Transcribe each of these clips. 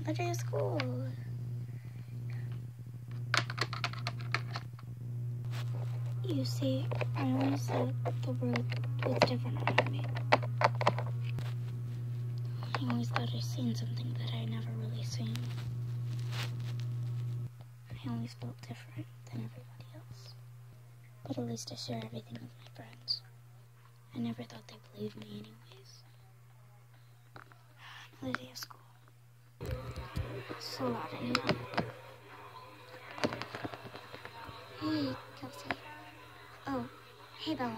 A day of school. You see, I always thought the world was different around me. I always thought I'd seen something that I never really seen. I always felt different than everybody else. But at least I share everything with my friends. I never thought they believed me anyways. Another day of school. So loud in here. Hey, Kelsey. Oh, hey, Bella.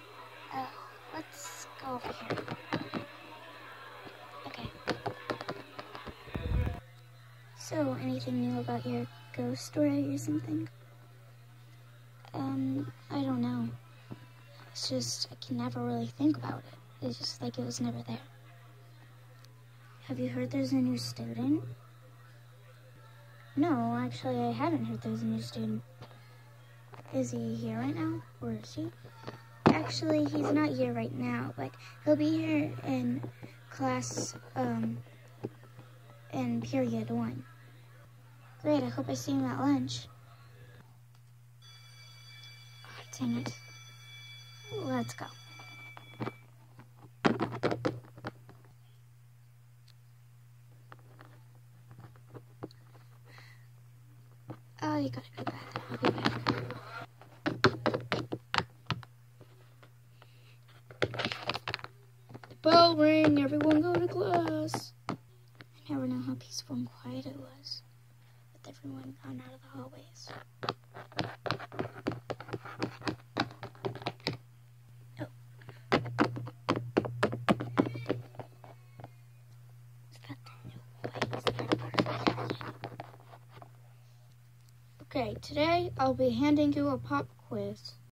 Let's go over here. Okay. So, anything new about your ghost story or something? I don't know. It's just, I can never really think about it. It's just like it was never there. Have you heard there's a new student? No, actually, I haven't heard there's a new student. Is he here right now? Or is he? Actually, he's not here right now, but he'll be here in class, in period 1. Great, I hope I see him at lunch. Oh, dang it. Let's go. Oh, you gotta be back. I'll be back. The bell rang, everyone go to class. I never know how peaceful and quiet it was, with everyone gone out of the hallways. Okay, today I'll be handing you a pop quiz.